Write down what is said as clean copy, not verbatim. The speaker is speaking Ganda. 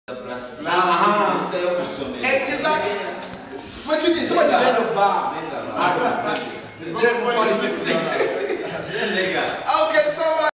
Exactly. What you need? So much Okay, so